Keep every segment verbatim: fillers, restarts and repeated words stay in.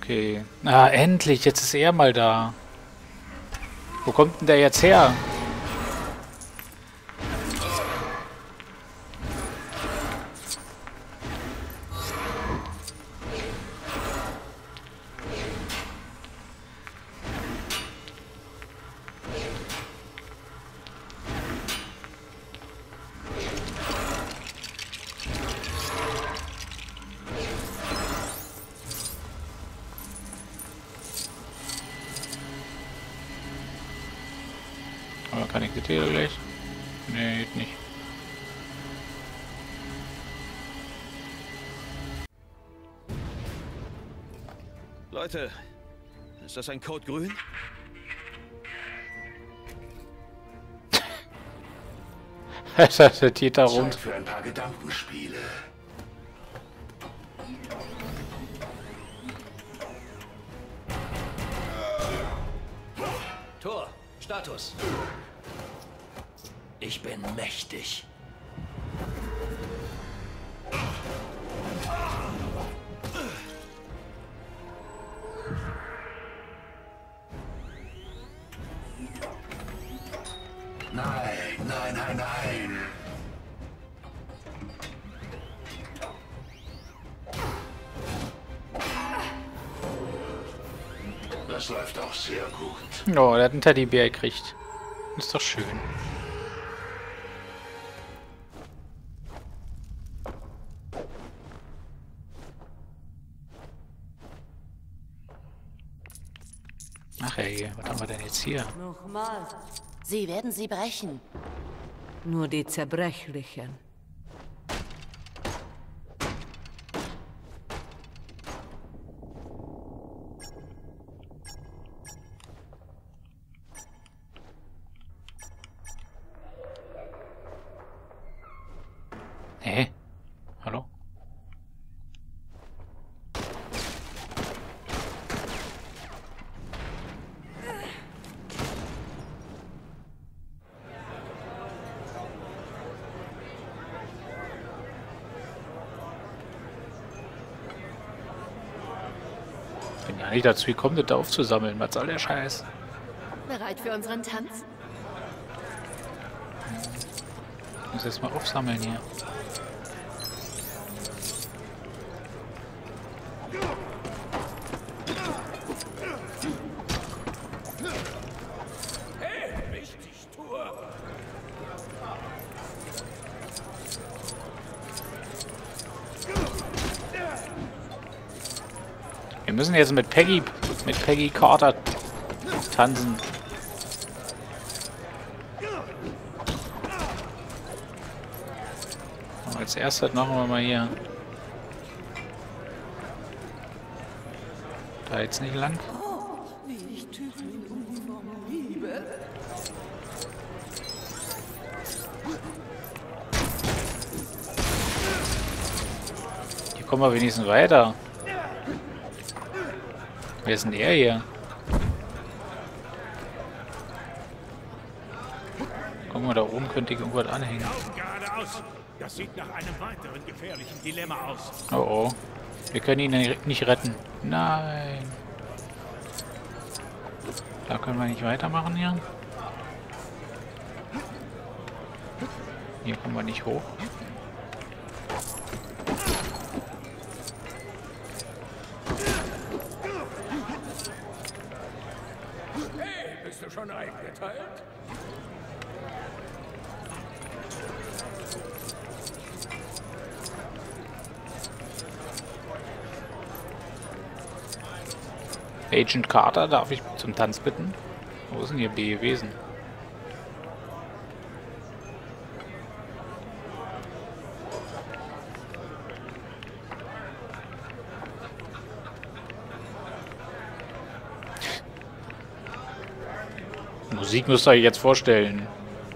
Okay. Ah, endlich. Jetzt ist er mal da. Wo kommt denn der jetzt her? Aber kann ich das hier gleich? Nee, geht nicht. Leute, ist das ein Code grün? Das ist der Täter rund. Zeit für ein paar Gedankenspiele. Tor, Status. Ich bin mächtig. Nein, nein, nein, nein. Das läuft auch sehr gut. Oh, der hat einen Teddybär gekriegt. Ist doch schön. Ach ey, was haben wir denn jetzt hier? Nochmal. Sie werden sie brechen. Nur die Zerbrechlichen. Hä? Hallo? Bin ja nicht dazu gekommen, das da aufzusammeln. Was soll der Scheiß? Bereit für unseren Tanz? Ich muss jetzt mal aufsammeln hier. Wir müssen jetzt mit Peggy, mit Peggy Carter tanzen. Aber als erstes machen wir mal hier. Da jetzt nicht lang. Hier kommen wir wenigstens weiter. Wer ist denn er hier? Guck mal, da oben könnte ich irgendwas anhängen. Geradeaus. Das sieht nach einem weiteren gefährlichen Dilemma aus. Oh oh. Wir können ihn nicht retten. Nein. Da können wir nicht weitermachen hier. Hier kommen wir nicht hoch. Bist du schon eingeteilt? Agent Carter, darf ich zum Tanz bitten? Wo ist denn hier B gewesen? Musik müsst ihr euch jetzt vorstellen.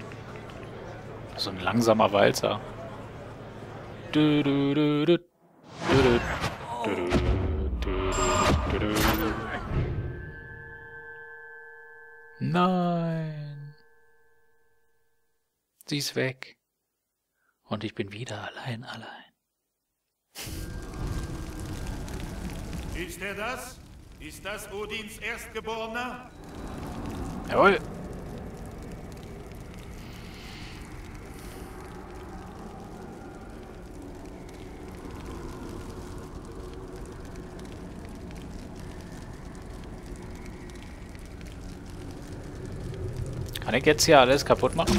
So ein langsamer Walzer. Du, du, du, du, du, du, du, du, du, du. Nein. Sie ist weg. Und ich bin wieder allein, allein. Ist er das? Ist das Odins Erstgeborener? Jawohl. Kann ich jetzt hier alles kaputt machen?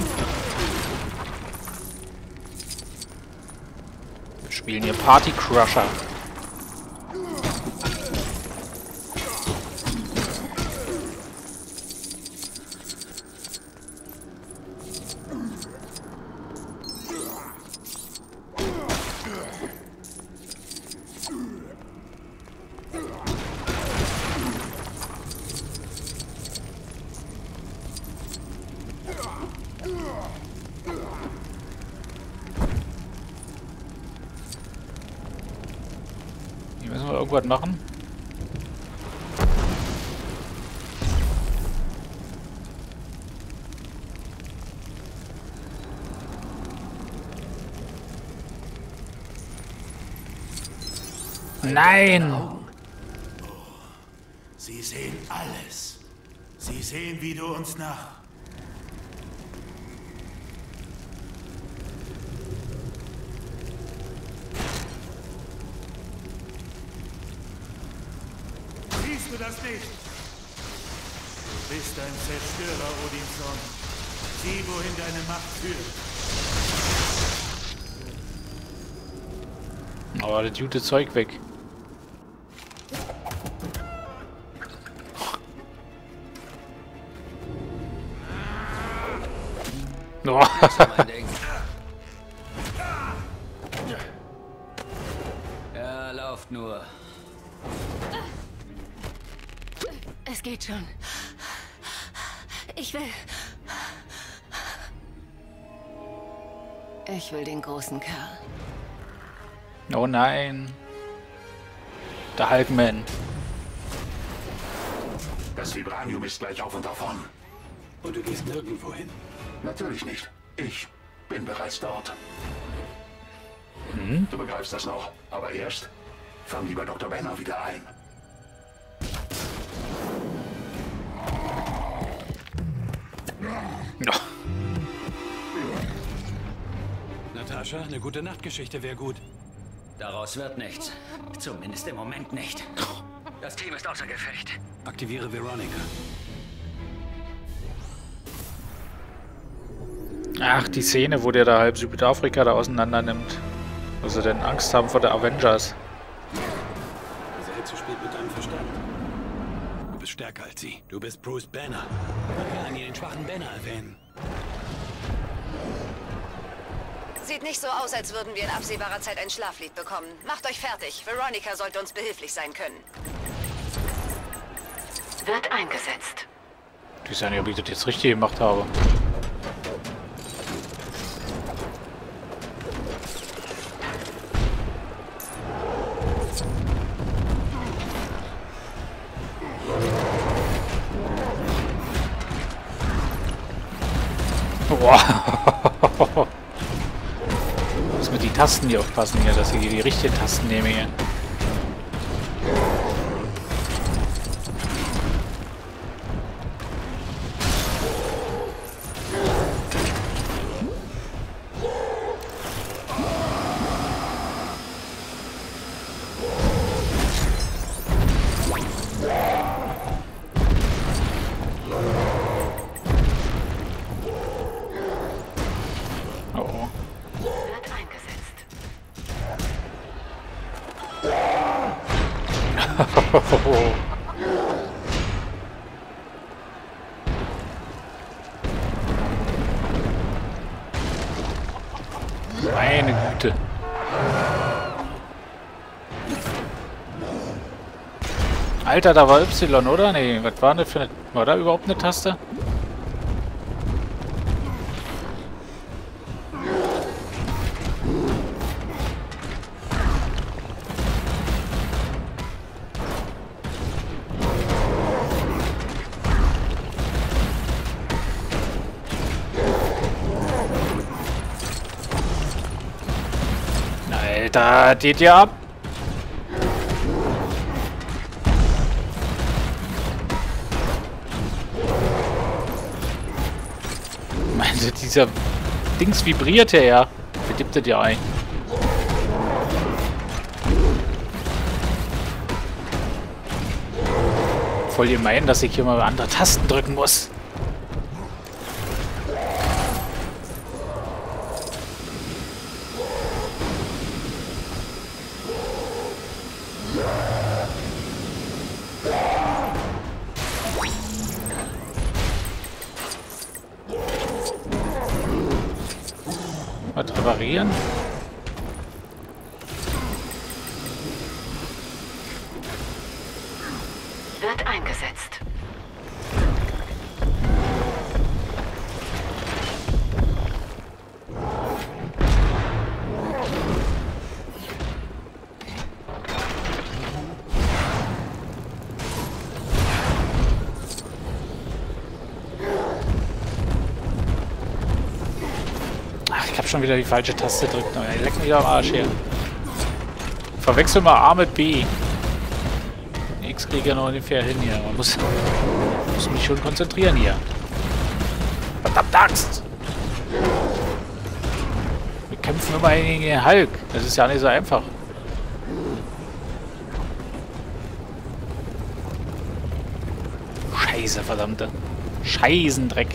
Wir spielen hier Party Crusher. Hier müssen wir irgendwas machen. Nein! Sie sehen alles. Sie sehen, wie du uns nach... Siehst du das nicht? Du bist ein Zerstörer, Odinson. Sieh, wohin deine Macht führt. Aber das gute Zeug weg. Oh. Ja, lauft nur. Es geht schon. Ich will... Ich will den großen Kerl. Oh nein. Der Hulkman. Das Vibranium ist gleich auf und davon. Und du gehst nirgendwo hin. Natürlich nicht. Ich bin bereits dort. Hm? Du begreifst das noch. Aber erst fang lieber Doktor Banner wieder ein. Ja. Natascha, eine gute Nachtgeschichte wäre gut. Daraus wird nichts. Zumindest im Moment nicht. Das Team ist außer Gefecht. Aktiviere Veronica. Ach, die Szene, wo der da halb Südafrika da auseinander nimmt. Wo sie denn Angst haben vor der Avengers. Diese Hitze spielt mit deinem Verstand. Du bist stärker als sie. Du bist Bruce Banner. Man kann ihn den schwachen Banner erwähnen. Sieht nicht so aus, als würden wir in absehbarer Zeit ein Schlaflied bekommen. Macht euch fertig. Veronica sollte uns behilflich sein können. Wird eingesetzt. Ich weiß ja nicht, ob ich das jetzt richtig gemacht habe. Wow. Muss mit die Tasten hier aufpassen hier, dass ich hier die richtigen Tasten nehme hier. Meine Güte. Alter, da war Y, oder? Nee, was war das für eine... War da überhaupt eine Taste? Alter, geht ja ab. dieser Dings vibriert ja, ja. Verdippt das ja ein. Voll gemein, dass ich hier mal andere Tasten drücken muss. Was reparieren? Wird eingesetzt. Ach, ich hab schon wieder die falsche Taste gedrückt. Leck mich am Arsch hier. Verwechsel mal A mit B. X kriege ich ja noch ungefähr hin hier. Man muss, muss mich schon konzentrieren hier. Verdammt Axt! Wir kämpfen immer gegen den Hulk. Das ist ja nicht so einfach. Scheiße, verdammte. Scheißendreck.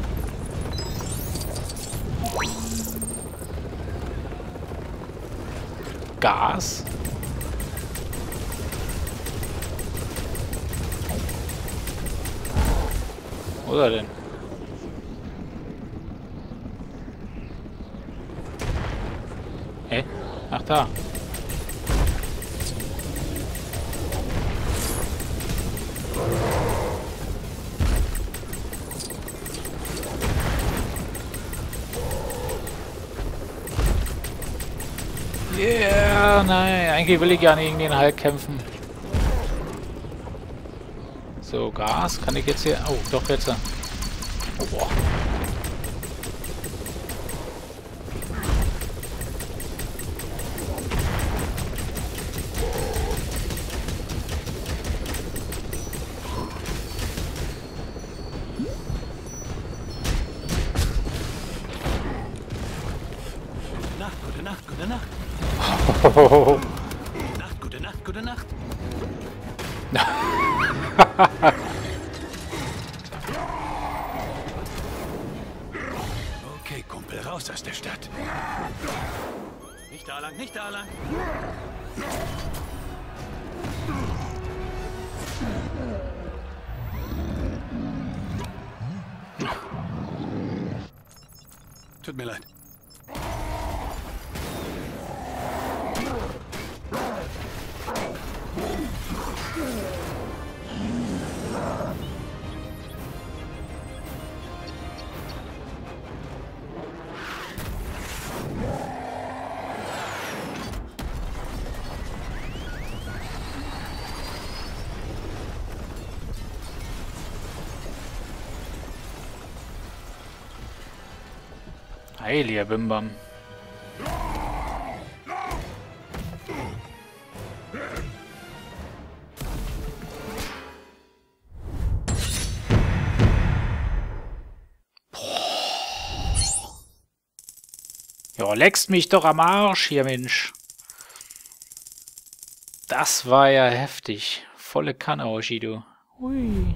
Gas. Wo ist er denn? Hä? Ach da. Yeah, nein, eigentlich will ich gar nicht gegen den Hulk kämpfen. So, Gas, kann ich jetzt hier... Oh, doch jetzt. Oh, boah. Nacht, gute Nacht, gute Nacht. Oh. Nacht, gute Nacht, gute Nacht. Okay, Kumpel, raus aus der Stadt. Nicht da lang, nicht da lang. Tut mir leid. Heiliger Bimbam. Ja, leckst mich doch am Arsch hier, Mensch. Das war ja heftig. Volle Kanne, Oshido. Hui.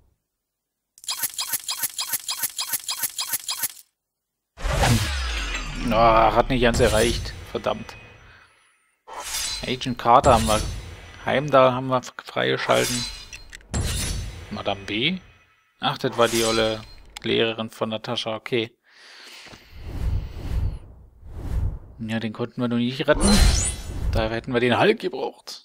Oh, hat nicht ganz erreicht. Verdammt. Agent Carter haben wir. Heimdall haben wir freigeschalten. Madame B. Ach, das war die olle Lehrerin von Natascha. Okay. Ja, den konnten wir noch nicht retten. Da hätten wir den Hulk gebraucht.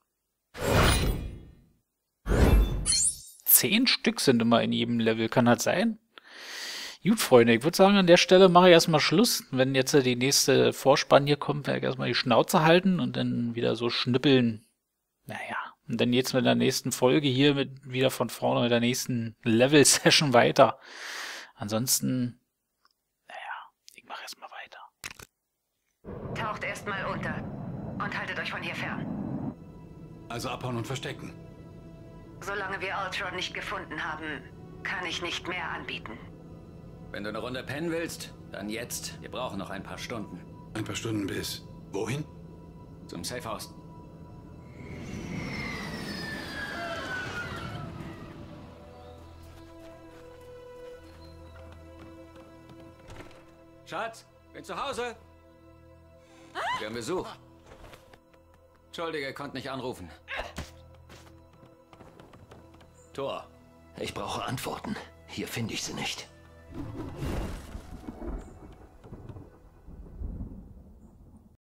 Zehn Stück sind immer in jedem Level. Kann das sein? Gut, Freunde, ich würde sagen, an der Stelle mache ich erstmal Schluss. Wenn jetzt die nächste Vorspann hier kommt, werde ich erstmal die Schnauze halten und dann wieder so schnippeln. Naja, und dann jetzt mit der nächsten Folge hier mit wieder von vorne mit der nächsten Level-Session weiter. Ansonsten, naja, ich mache erstmal weiter. Taucht erstmal unter und haltet euch von hier fern. Also abhauen und verstecken. Solange wir Ultron nicht gefunden haben, kann ich nicht mehr anbieten. Wenn du eine Runde pennen willst, dann jetzt. Wir brauchen noch ein paar Stunden. Ein paar Stunden bis. Wohin? Zum Safehouse. Schatz, bin zu Hause. Wir haben Besuch. Entschuldige, konnte nicht anrufen. Tor. Ich brauche Antworten. Hier finde ich sie nicht.